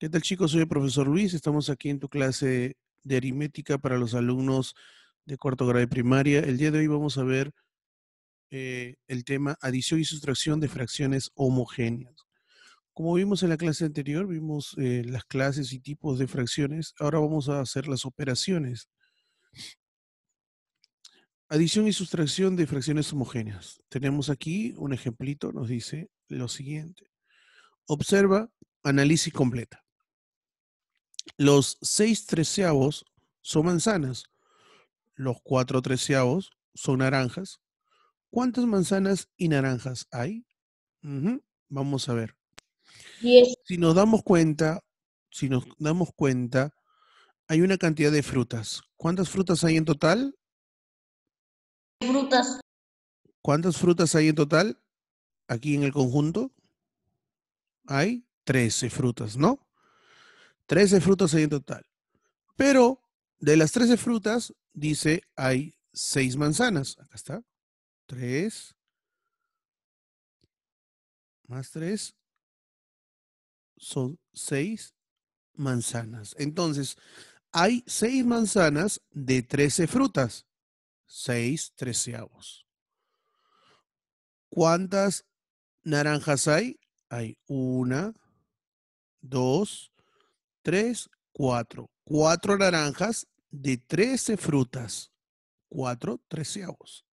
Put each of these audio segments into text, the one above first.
¿Qué tal, chicos? Soy el profesor Luis. Estamos aquí en tu clase de aritmética para los alumnos de cuarto grado de primaria. El día de hoy vamos a ver el tema adición y sustracción de fracciones homogéneas. Como vimos en la clase anterior, vimos las clases y tipos de fracciones. Ahora vamos a hacer las operaciones. Adición y sustracción de fracciones homogéneas. Tenemos aquí un ejemplito, nos dice lo siguiente. Observa, analiza y completa. Los 6/13 son manzanas. Los 4/13 son naranjas. ¿Cuántas manzanas y naranjas hay? Vamos a ver. 10 Si nos damos cuenta, hay una cantidad de frutas. ¿Cuántas frutas hay en total? frutas. ¿Cuántas frutas hay en total? Aquí en el conjunto hay 13 frutas, ¿no? 13 frutas hay en total. Pero de las 13 frutas, dice, hay 6 manzanas. Acá está. 3 más 3 son 6 manzanas. Entonces, hay 6 manzanas de 13 frutas. 6/13. ¿Cuántas naranjas hay? Hay 1, 2, 3, 4. 4 naranjas de 13 frutas. 4/13.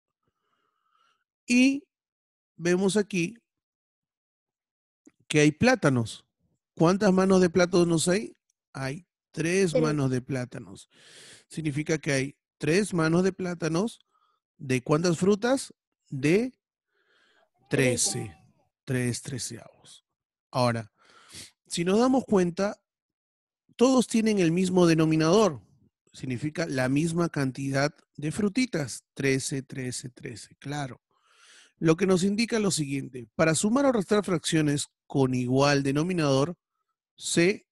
Y vemos aquí que hay plátanos. ¿Cuántas manos de plátanos hay? Hay 3 manos de plátanos. Significa que hay 3 manos de plátanos. ¿De cuántas frutas? De 13. 3/13. Ahora, si nos damos cuenta, todos tienen el mismo denominador. Significa la misma cantidad de frutitas. 13, 13, 13. Claro. Lo que nos indica lo siguiente. Para sumar o restar fracciones con igual denominador, se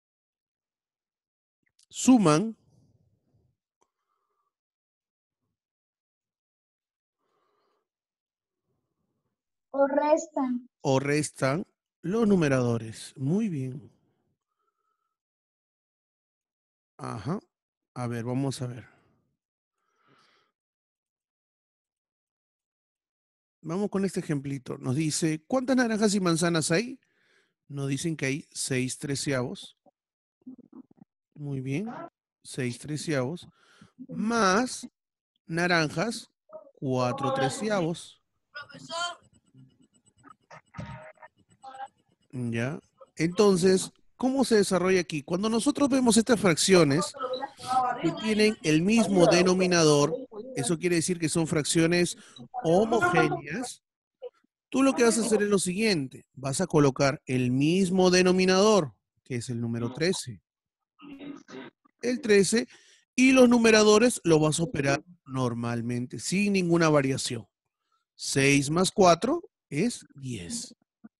suman O restan. o restan los numeradores. Muy bien. Ajá. A ver, vamos a ver. Vamos con este ejemplito. Nos dice, ¿cuántas naranjas y manzanas hay? Nos dicen que hay 6/13. Muy bien. 6/13. Más naranjas, 4/13. ¿Ya? Entonces, ¿cómo se desarrolla aquí? Cuando nosotros vemos estas fracciones que tienen el mismo denominador, eso quiere decir que son fracciones homogéneas. Tú lo que vas a hacer es lo siguiente, vas a colocar el mismo denominador, que es el número 13, el 13, y los numeradores lo vas a operar normalmente, sin ninguna variación. 6 más 4 es 10.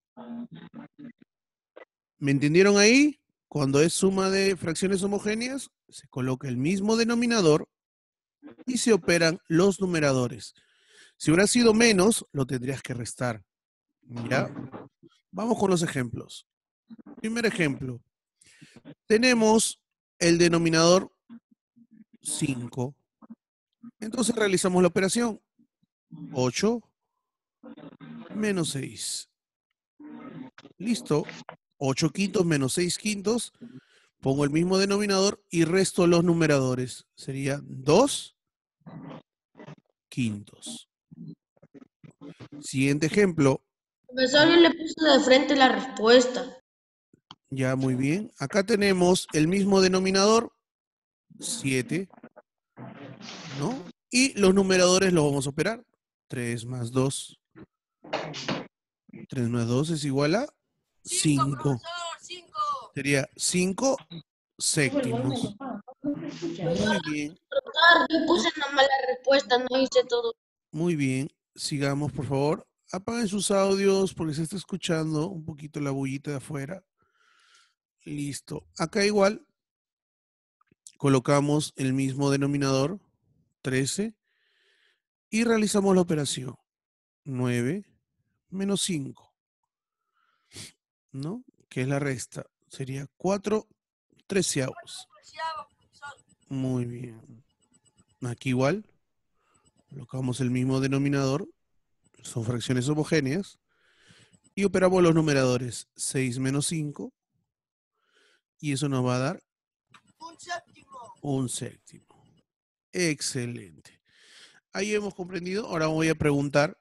¿Me entendieron ahí? Cuando es suma de fracciones homogéneas, se coloca el mismo denominador y se operan los numeradores. Si hubiera sido menos, lo tendrías que restar. ¿Ya? Vamos con los ejemplos. Primer ejemplo. Tenemos el denominador 5. Entonces realizamos la operación. 8 menos 6. Listo. 8 quintos menos 6 quintos. Pongo el mismo denominador y resto los numeradores. Sería 2 quintos. Siguiente ejemplo. Profesor, yo le puse de frente la respuesta. Ya, muy bien. Acá tenemos el mismo denominador, 7, ¿no? Y los numeradores los vamos a operar. 3 más 2. 3 más 2 es igual a 5. Sería 5 séptimos. Muy bien, Profesor, yo puse nomás la respuesta, no hice todo. muy bien. Sigamos, por favor. Apaguen sus audios porque se está escuchando un poquito la bullita de afuera. Listo. Acá igual colocamos el mismo denominador, 13, y realizamos la operación. 9 menos 5, ¿no? Que es la resta. Sería 4 treceavos. Muy bien. Aquí igual. Colocamos el mismo denominador. Son fracciones homogéneas. Y operamos los numeradores. 6 menos 5. Y eso nos va a dar un séptimo. Excelente. Ahí hemos comprendido. Ahora voy a preguntar.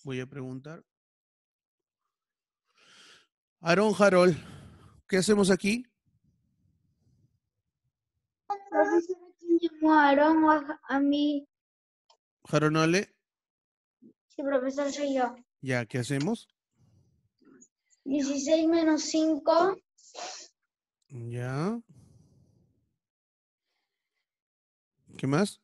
Aarón, Harold, ¿qué hacemos aquí? Profesor, ¿quién llamó a Aarón o a mí? Harold, Ale, Sí, profesor, soy yo. ya, ¿qué hacemos? 16 menos 5 Ya. ¿Qué más?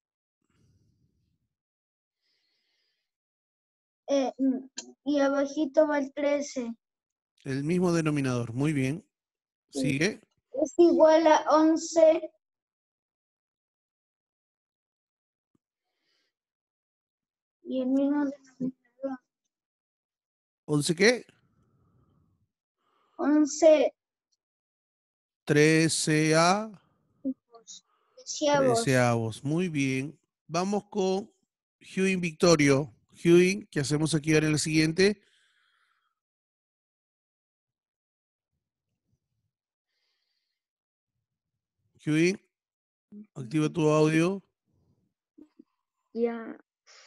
y abajito va el 13. El mismo denominador. Muy bien. Sí. Sigue. Es igual a 11 y el mismo denominador. ¿11 qué? 11 13 treceavos. treceavos. Muy bien. Vamos con Hewin Victorio. Hewin, ¿qué hacemos aquí ahora en el siguiente? Hewin, activa tu audio. Ya.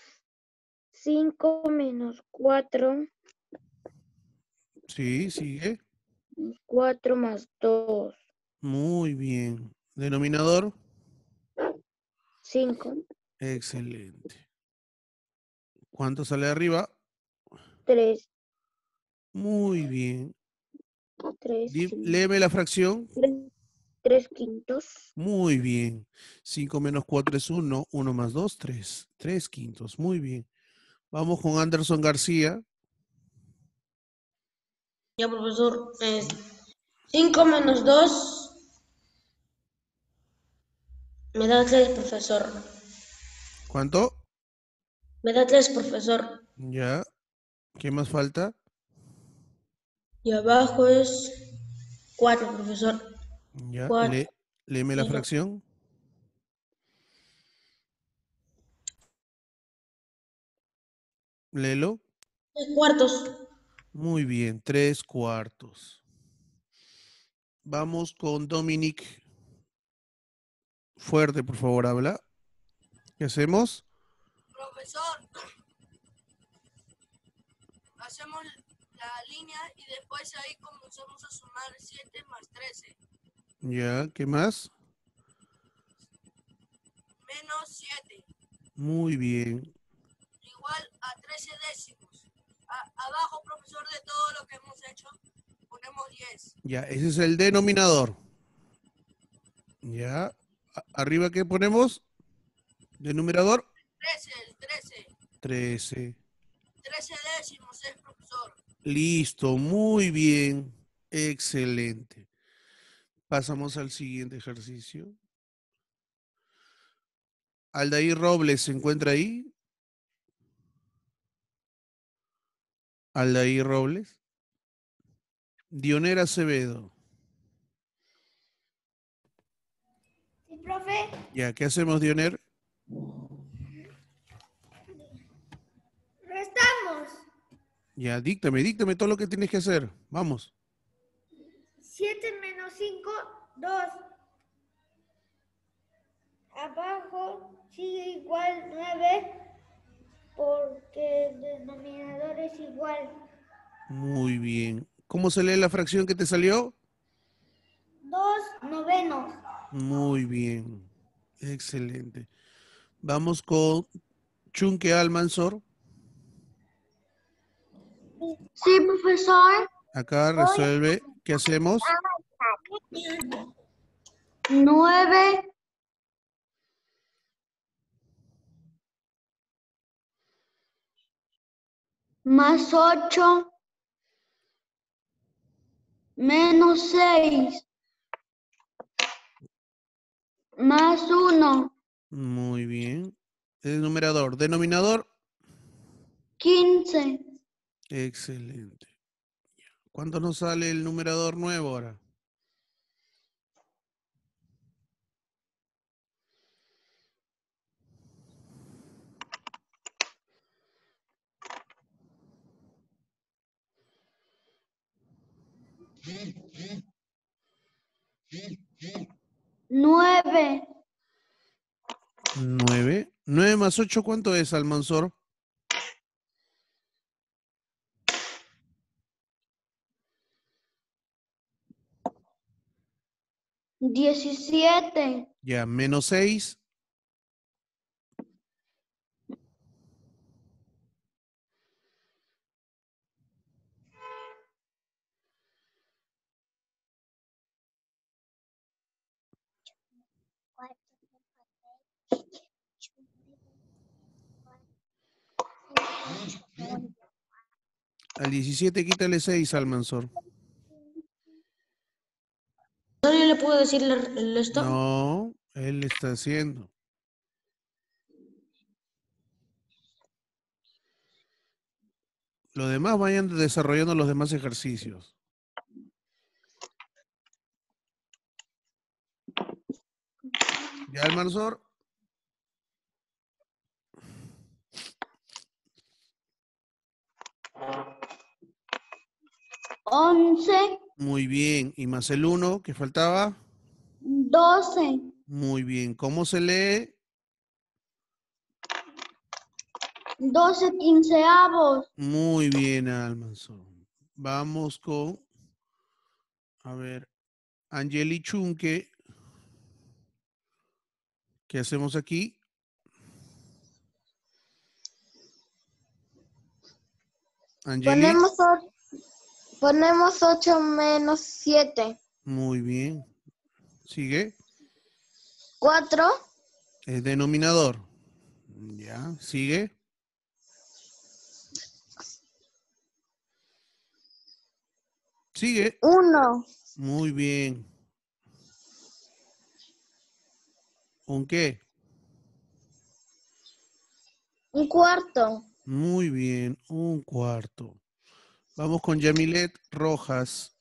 5 menos 4, Sí, sigue. 4 más 2, Muy bien. Denominador. 5, Excelente. ¿Cuánto sale de arriba? 3, Muy bien. 3, Léeme la fracción. 3 quintos. Muy bien. 5 menos 4 es 1. 1 más 2, 3. 3 quintos. Muy bien. Vamos con Anderson García. Ya, profesor, 5 menos 2 me da 3, profesor. ¿Cuánto? Me da 3, profesor. Ya. ¿Qué más falta? Y abajo es 4, profesor. Ya. 4 Léeme la fracción. Léelo. cuartos. Muy bien. 3 cuartos. Vamos con Dominic. Fuerte, por favor, habla. ¿Qué hacemos? Profesor, hacemos la línea y después ahí comenzamos a sumar 7 más 13, Ya. ¿Qué más? menos 7, Muy bien. igual a 13 décimos. Abajo, profesor, de todo lo que hemos hecho, ponemos 10. Ya. Ese es el denominador. Ya. Arriba, ¿qué ponemos? Denumerador. 13, el 13. 13. 13 décimos es, profesor. Listo, muy bien. Excelente. Pasamos al siguiente ejercicio. Aldair Robles se encuentra ahí. Aldair Robles. Dionera Acevedo. Sí, profe. Ya, ¿qué hacemos, Dioner? Restamos. Ya, díctame todo lo que tienes que hacer. Vamos. 7 menos 5, 2. Abajo sigue igual 9 porque el denominador es igual. Muy bien. ¿Cómo se lee la fracción que te salió? 2 novenos. Muy bien. Excelente. Vamos con Chunque Almanzor. Sí, profesor. Acá resuelve. ¿Qué hacemos? 9 más 8 menos 6 más 1, Muy bien. El numerador. Denominador. 15. Excelente. ¿Cuánto nos sale el numerador nuevo ahora? 9. 9. 9 más 8, ¿cuánto es, Almanzor? 17. Ya, menos 6. 17 quítale 6, Almanzor. ¿No le puedo decir esto? No, él está haciendo. Los demás vayan desarrollando los demás ejercicios. ¿Ya, Almanzor? Once. Muy bien. ¿Y más el 1 que faltaba? 12. Muy bien. ¿Cómo se lee? 12 quinceavos. Muy bien, Almanzor. Vamos con, a ver, Angeli Chunque. ¿Qué hacemos aquí? Angeli. Ponemos 8 menos 7. Muy bien. Sigue. 4. Es denominador. Ya, sigue. Sigue. 1. Muy bien. ¿Un qué? Un cuarto. Muy bien, un cuarto. Vamos con Yamilet Rojas.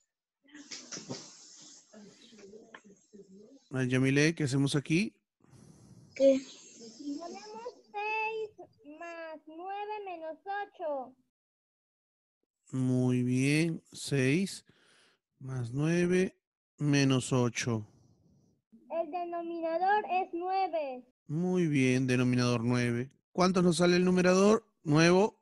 Yamilet, ¿qué hacemos aquí? ¿Qué? Ponemos 6 más 9 menos 8. Muy bien, 6 más 9 menos 8. El denominador es 9. Muy bien, denominador 9. ¿Cuánto nos sale el numerador? Nuevo.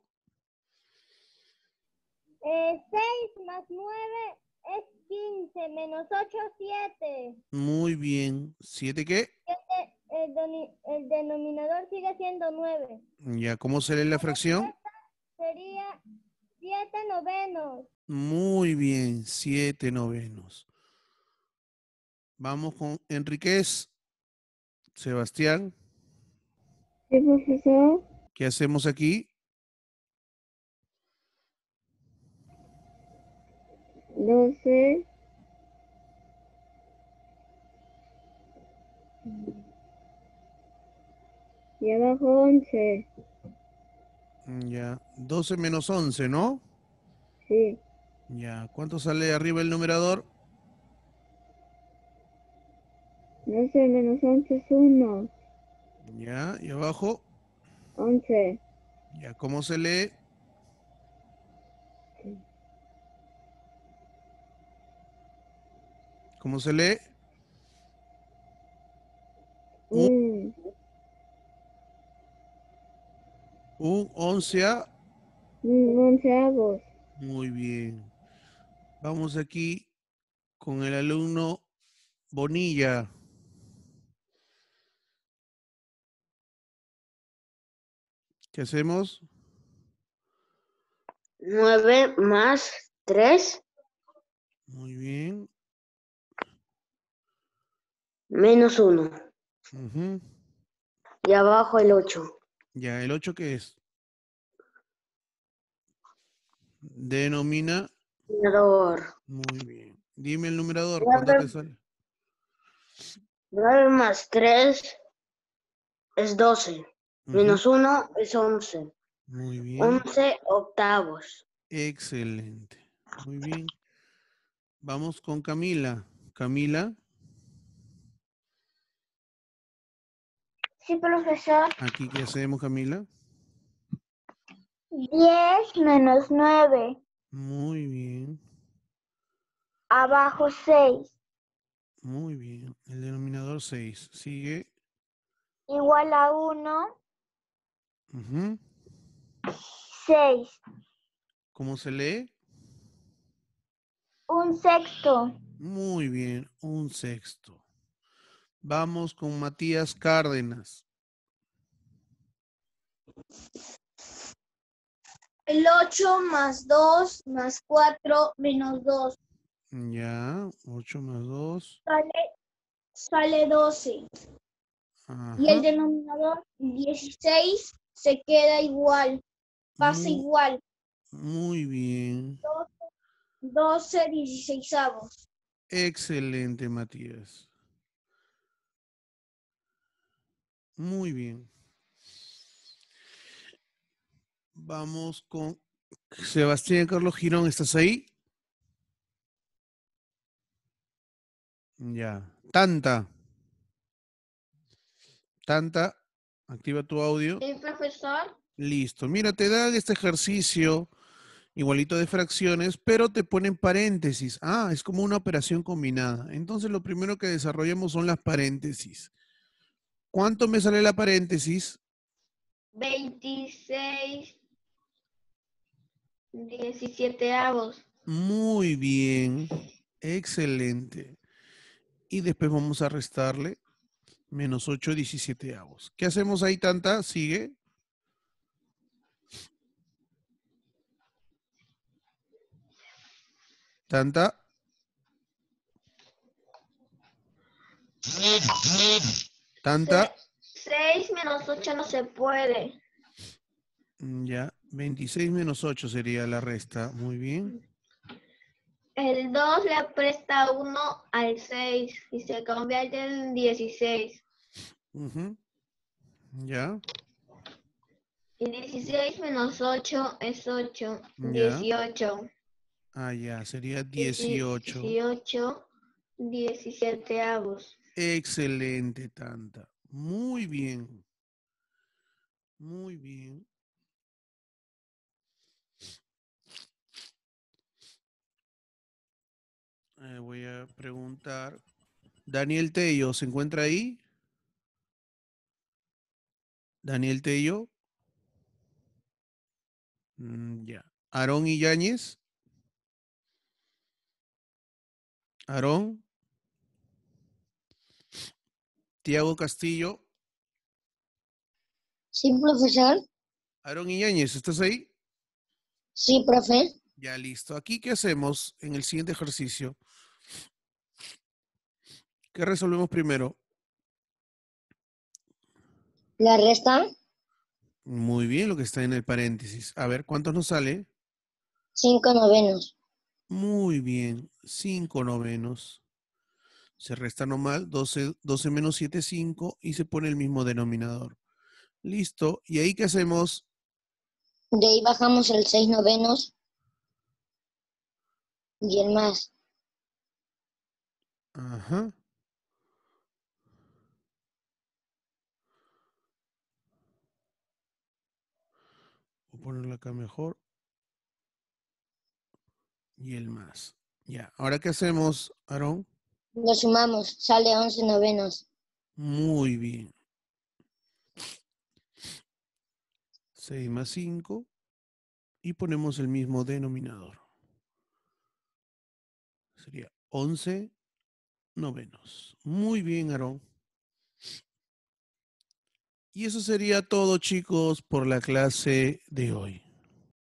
6 más 9 es 15. Menos 8, 7. Muy bien. ¿7 qué? El denominador sigue siendo 9. Ya, ¿cómo se lee la fracción? Sería 7 novenos. Muy bien, 7 novenos. Vamos con Enríquez. Sebastián, Sí, profesor. ¿qué hacemos aquí? 12. Y abajo 11. Ya, 12 menos 11, ¿no? Sí. Ya, ¿cuánto sale arriba el numerador? 12 menos 11 es 1. Ya, y abajo, 11. ya, ¿cómo se lee? ¿Cómo se lee? Un, 11. Onceavos. Muy bien. Vamos aquí con el alumno Bonilla. ¿Qué hacemos? 9 más 3 Muy bien. menos 1. Ujú. Y abajo el 8. Ya, ¿el 8 qué es? Denomina. Denominador. Muy bien. Dime el numerador, ¿cuánto te sale? 9 más 3 es 12. Ujú. Menos 1 es 11. Muy bien. 11 octavos. Excelente. Muy bien. Vamos con Camila. Camila, Sí, profesor. aquí qué hacemos, Camila. 10 menos 9. Muy bien. Abajo 6. Muy bien. El denominador 6. Sigue. Igual a 1, Ujú. 6. ¿Cómo se lee? Un sexto. Muy bien, un sexto. Vamos con Matías Cárdenas. El 8 más 2 más 4 menos 2 Ya, 8 más 2. sale 12. Y el Ajá. denominador 16 se queda igual, pasa Mu- igual. Muy bien. 12 16avos. Excelente, Matías. Muy bien. Vamos con Sebastián Carlos Girón. ¿Estás ahí? Ya. Tanta. Tanta. Activa tu audio. ¿Sí, profesor? Listo. Mira, te dan este ejercicio igualito de fracciones, pero te ponen paréntesis. Ah, es como una operación combinada. Entonces lo primero que desarrollamos son las paréntesis. ¿Cuánto me sale la paréntesis? 26 17avos. Muy bien. Excelente. Y después vamos a restarle menos 8 17avos. ¿Qué hacemos ahí, Tanta? Sigue. Tanta. Tanta. 6 menos 8 no se puede. Ya. 26 menos 8 sería la resta. Muy bien. El 2 le presta 1 al 6 y se convierte en 16. Ujú. Ya. Y 16 menos 8 es 8. Ya. 18. Ah, ya. Sería 18. 18 17avos. Excelente, Tanta. Muy bien. Muy bien. Voy a preguntar. Daniel Tello, ¿se encuentra ahí? Daniel Tello. Ya. Aarón Illañez. Aarón. Tiago Castillo. Sí, profesor. Aarón Illañez, ¿estás ahí? Sí, profe. Ya, listo. Aquí, ¿qué hacemos en el siguiente ejercicio? ¿Qué resolvemos primero? La resta, Muy bien, lo que está en el paréntesis. A ver, ¿cuántos nos sale? 5 novenos. Muy bien, 5 novenos. Se resta nomás 12, 12 menos 7, 5 y se pone el mismo denominador. Listo. ¿Y ahí qué hacemos? De ahí bajamos el 6 novenos y el más. Ajá. Voy a ponerlo acá mejor. Y el más. Ya. ¿Ahora qué hacemos, Aarón? Lo sumamos, sale 11 novenos. Muy bien. 6 más 5 y ponemos el mismo denominador. Sería 11 novenos. Muy bien, Aarón. Y eso sería todo, chicos, por la clase de hoy.